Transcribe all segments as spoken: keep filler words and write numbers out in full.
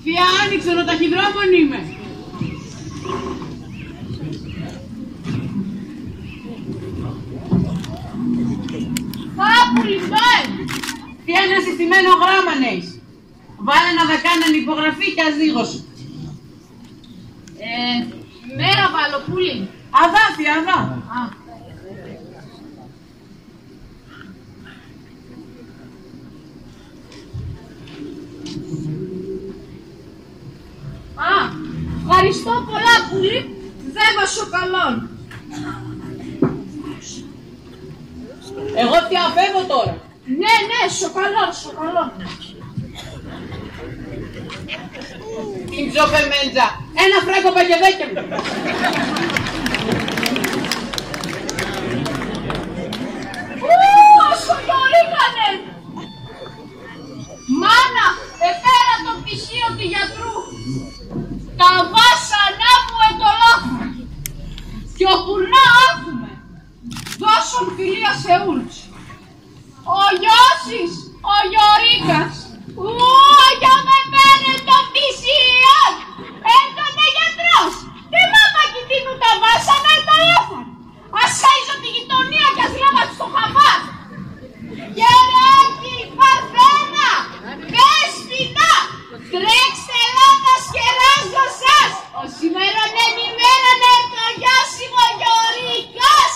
Θεία άνοιξε, ο ταχυδρόμων είμαι. Πάπουλη, μπάλ! Τι ένα συστημένο γράμμα νέεις. Βάλε να δε κάνουν υπογραφή και αζίγωση. Ε, μέρα βάλω, πουλί. Αδά, θεία, αδά. Α. Α, ευχαριστώ πολλά, πουλί. Δέβα σοκαλών. Εγώ τι αφεύγω τώρα. Ναι, ναι, σοκαλών, σοκαλών. Την ψοφεμέντζα. Ένα φρέκο παγεδέκια μου. Όσο γιορίκανε. Μάνα, εφέρα το πτυχίο του γιατρού. Τα βάσανά μου εντολάχουν. Κι όπου να άκουμε, δώσον φιλία σε όλους. Ο Γιώσης, ο Γιωρίκας, ου, για με πένε το πτυχίο. Έντοτε γιατρός, τι μάμα κοιτήνουν τα βάσανα εντολάχουν. Ας χαίζω τη γειτονία κι ας λέμε στο χαμάς. Γεράκι, Παρθένα, Δέσποινα, τρέξτε ελάτας και ράζω σας. Ο σήμερον εν ημέραν ερτογιάσιμο Γιωρίκας.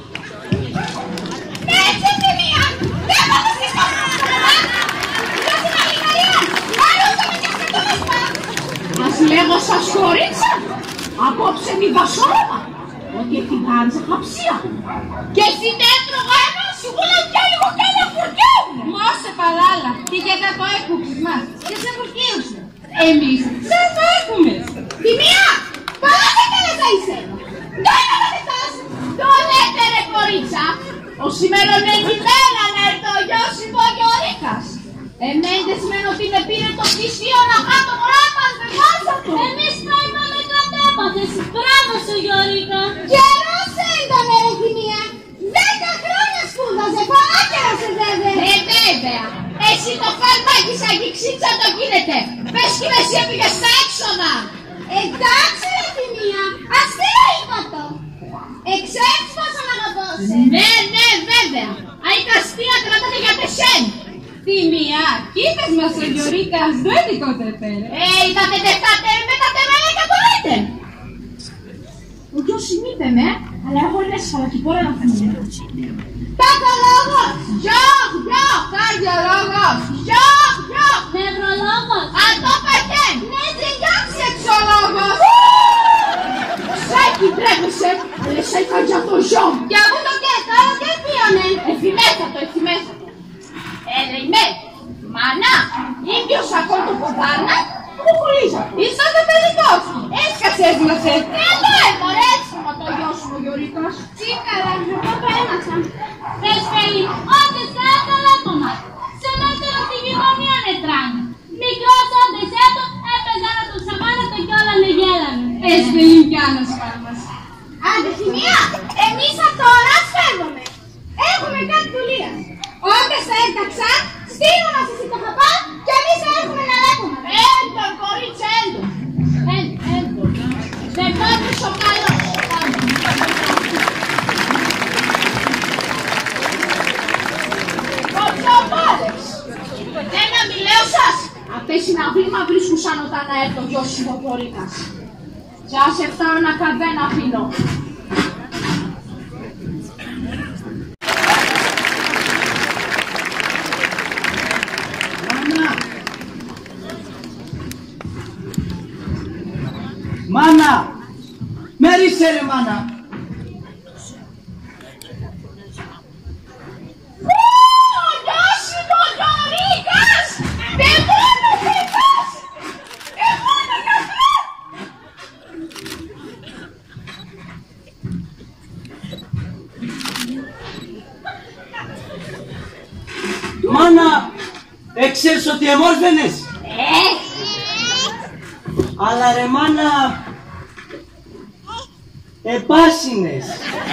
Ναι, έτσι μία, δεν θα το συστάσω στο λεβάν. Δώσε τα λιγαρία, άλλωστε με και αυτό το σπά. Ας λέγω σας κορίτσα, απόψε μη βασόραμα. Ότι την κάνεις χαψία. Και στην έτρωγα ένα σιγούλα και λίγο κι άλλα φουρκέουν. Μόσε παράλα, τι και θα το έκουψες μας. Και σε φουρκίουσε. Εμείς δεν το έχουμε. Τη μία, παράτε να είσαι. Δεν θα δεθάς. Το λέτε ρε κορίτσα. Ο σήμερον εν ημέρα να έρθει ο Γιώσιμο Γιωρίκας. Εμέντες μεν ότι με πήρε το πτήσιο να κάτω μωρά μας με βάζα του. Εμείς θα είπαμε κατέπαθες. Μπράβο σου Γιωρίκα. Καιρός έντανε ρε τη μία. Δέκα χρόνια σπούδαζε, παράκαιρασε βέβαια. Ε, βέβαια. Εσύ το φαρμάκι σαν κυξίτσα το γίνεται. Πες κι εσύ έπηγες στα έξοδα. Εντάξει ρε τη μία. Αστείο είπα το. Εξέχεις πόσο να αγαπώσε. Ναι, ναι, βέβαια. Αϊκά αστεία κρατάτε για τεσέν. Τη μία, κοίτας μας ο Γιωρίκας, δεν δικότεπε. Ε, είδατε τεχάτε με τα τεμένα και το λέτε. Ο γιος είπε με, αλλά εγώ είναι σχαλακιπόρα να φαίνομαι. Πάκολόγος! Γιώχ, γιώχ, καρδιολόγος! Γιώχ, γιώχ! Νευρολόγος! Αντόπαχεν! Ναι, ζυγιάξει εξολόγος! Σάκη τρέπεσαι, αλλά σε έκανε για το ζω. Και αφού το και, τώρα και πίωνε. Εφημέσατο, εφημέσατο. Έλεμε, μάνα, ήπιος ακόμα το ποδάνα, μου πουλήσα. Είσαστε παιδικός. Έσκασε έσμασε. Έλα, μωρέ, έσχομα το γιο σου ο Γιωρίκας. Τσίκαρα, εγώ το έμασα. Θες θέλει, όντες θα ήθελα το μας. Σε μέτερο στη γειτονία νετράνε. Μικρός όντες έτω, έπαιζα να τον σαμάνατο κι όλα λεγέλανε. Έσπελιν κι άλλος φάρμας. Αντεχημία, εμείς από τώρα σφέρνουμε. Έχουμε κάτι δουλεία. Όντες θα έταξα, στείλω να σας υποχαπά και εμείς θα έχουμε να λέγουμε. Έντον, κορίτσα, έντον. Έντον, έντον. Δεν πάντως ο καλός. Κοτσοπάρες. Ένα μιλέω σας. Αυτές είναι αυλήμα βρίσκουν σαν όταν να έρθει ο γιος σου ο Γιωρίκας. Σας έφταω να καβένα πίνω. Μάνα! Μέρισε ρε μάνα! Ο γιος είναι ο Γιωρίκας! Δεν μόνο φέτος! Δεν μόνο γιατρό! Μάνα! Έξερες ότι εμόρφαινες! Ε! Αλλά ρε μάνα, επάσινες.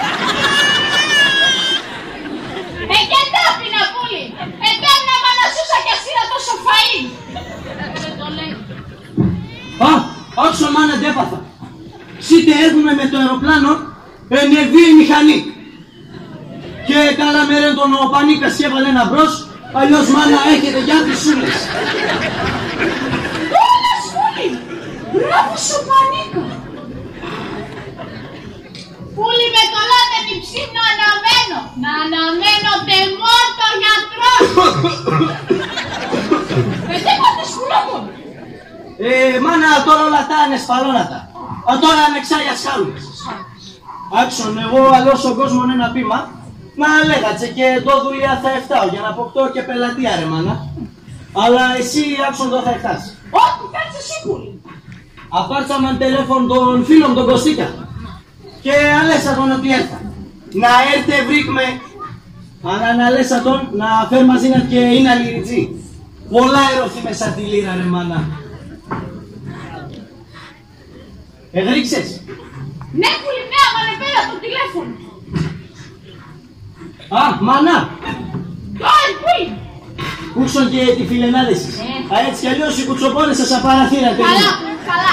Ε, και τάπινα πουλί. Ε, τέμνα μανασούσα κι ασύρα τόσο φαΐ. Δεν το λέει. Όσο μάνα αντέπαθα. Σίτε έρχομαι με το αεροπλάνο, ενεβεί η μηχανή. Και καλά μέρεν τον ο Πανίκας και έβαλε ένα μπρος, αλλιώς μάνα έχετε για χρυσούλες. Όλα Σούλη! Μπράβο σου Πανίκα! Πούλη με το λάτενι ψήμνο αναμένω! Να αναμένω τεμό το γιατρό! Ε, τι πάτες κουλόκο! Ε, μάνα τώρα όλα τα είναι σπαλώνατα. Α, τώρα ανεξάγια σχάλουνες. Άξον, εγώ αλλιώς στον κόσμο είναι ένα πείμα. Να λέγατσε και το δουλειά θα εφτάω για να αποκτώ και πελατεία ρε μάνα. Αλλά εσύ άξον το θα εφτάσει. Ό,τι θέλεις εσύ Πούλη! Απάρτσαμε τηλέφωνο τον φίλο μου τον Κωστίκα. Και αλέσα τον ότι έρθα. Να έρθε βρήκμε. Αλλά να αλέσα τον να φέρει μαζί να και είναι αλληριτζή. Πολλά ερωθεί μέσα τη λίρα ρε μάνα. Εγρίξες. Ναι Πούλη, ναι, άμα είναι πέρα από το τηλέφωνο. Α, μάνα. Τώρα Πούλη. Κούξον και τη φιλενάδεσης. Ε. Α, έτσι κι αλλιώς οι κουτσοπώνες σας απαραθήρα. Καλά, καλά.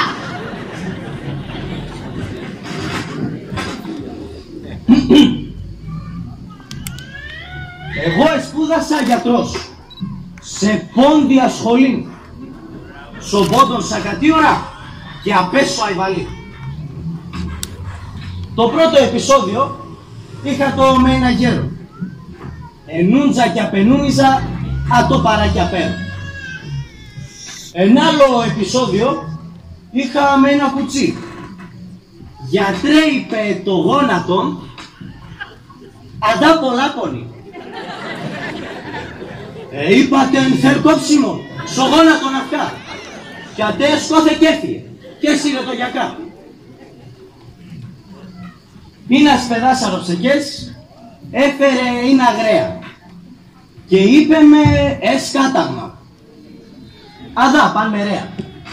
Εγώ εσπούδασα γιατρός σε πόντια σχολή. Σοβόντων σακατήωρα και απέσω αϊβαλή. Το πρώτο επεισόδιο είχα το με ένα γέρο. Ενούντζα και απενούνιζα, α το παρά και απέρω. Ένα άλλο επεισόδιο είχα με ένα κουτσί. Γιατρέ είπε το γόνατον, αντά πολλά πόνη. Ε, είπατε εν θερκόψιμο, στο γόνατον αυκά. Και ατέ σκόθε και έφυγε, και έσυρε το γιακά. Ήνας παιδάσαρο ψεκές, έφερε είναι αγραία. Και είπε με εσκάταγμα. Αδά, παν μερέα.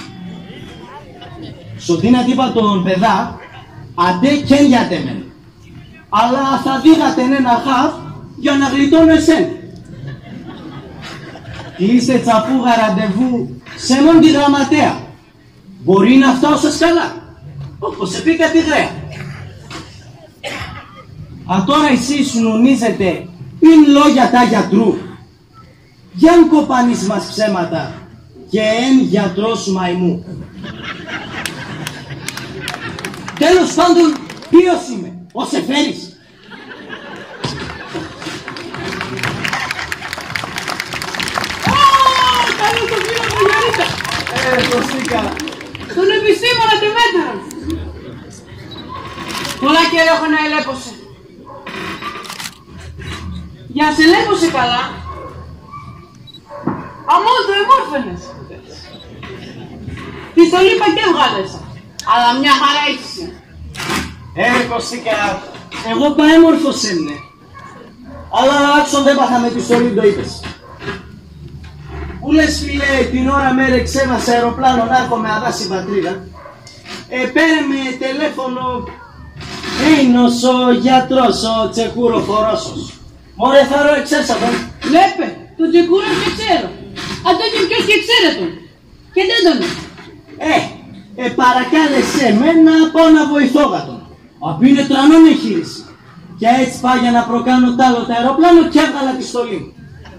Σωτήνα τύπα τον παιδά, αντέ κεν γιάτε μεν. Αλλά θα δίγατε ένα χαφ για να γλιτώνω εσέν. Κλείστε τσαφούγα ραντεβού σε μόν τη γραμματέα. Μπορεί να φτάω σας καλά, όπως σε πήκα τη γραία. Α τώρα εσείς νομίζετε είναι λόγια τα γιατρού. Γιάν κοπανείς μας ψέματα και εν γιατρός μαϊμού. Τέλος πάντων, ποιος είμαι, ο Σεφέρης. Καλό το φίλο μου Γιάννητα. Ε, Κωστίκα. Τον επιστήμονα τη μέτρα. Πολλά καιρό έχω να ελέπωσε. Για να σε ελέπωσε καλά, αμόν το εμόρφαινες. Τη στολή είπα και βγάλεσα. Αλλά μια χαρά είσαι. Ε, Κωστίκα, εγώ paέμορφος έμεινε. Αλλά άξον δεν πάθα με τη στολή το είπες. Που λες φίλε, την ώρα μέρα εξέβασα αεροπλάνο να έρχομαι αδά στην πατρίδα. Ε, πέρε με τηλέφωνο Έινος ο γιατρός, ο τσεκούροφορόσος. Μωρέ θαρώ εξέσα τον. Λέπε, τον τσεκούρο και ξέρω. Αν το και ποιος και ξέρε τον. Και δεν τον. Ε, ε, παρακάλεσε εμένα πάω να βοηθώ τον. Απ' είναι τρανόν εγχείρηση. Και έτσι πάει για να προκάνω τ' άλλο το αεροπλάνο και έβγαλα τη στολή μου.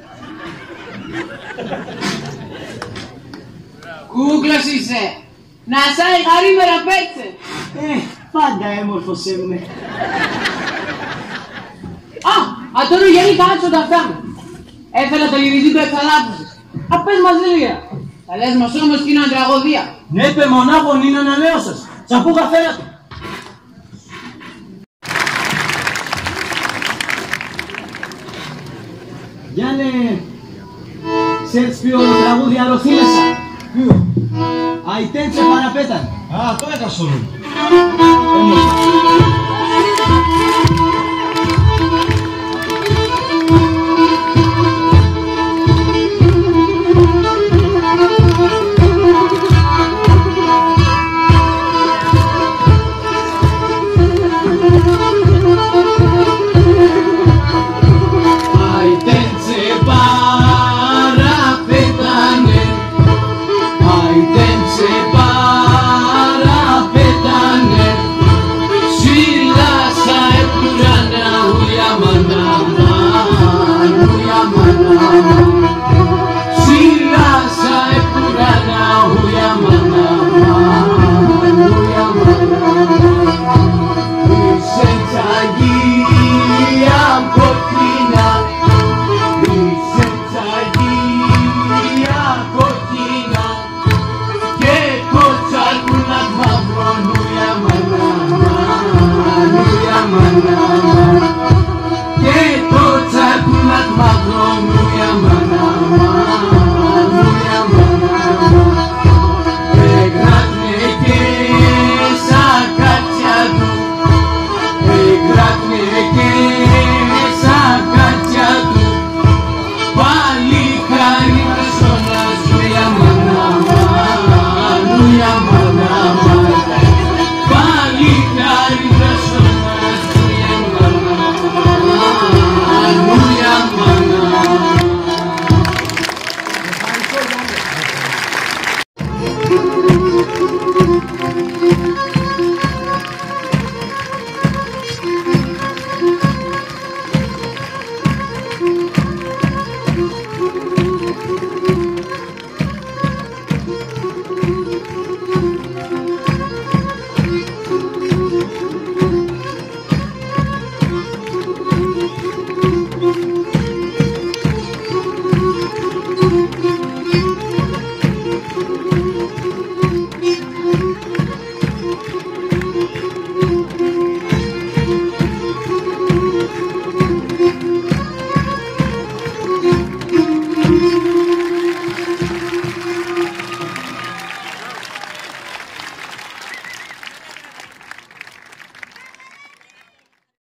Κούκλος είσαι. Να σάει γαρίμερα πέτσε. Ε, πάντα έμορφος έμεινε. Α, α τώρα γέλει κάτσο τα αυτά μου. Έφερα το λιβιδί που εξαλάπησες. Α, πες μας λίγα. Θα λες μας όμως και είναι τραγωδία. Ναι, παι μονάχον είναι ανανέωσας. Τσαπούγα φέρα του. Γιάννε, ξέρεις ποιο τραγούδι αρρωθεί μέσα. Ποιο? Αϊτέντσε παραπέταν. Α, το έκασον. Παραπέτανε, αϊτέντσε παραπέτανε. Thank you.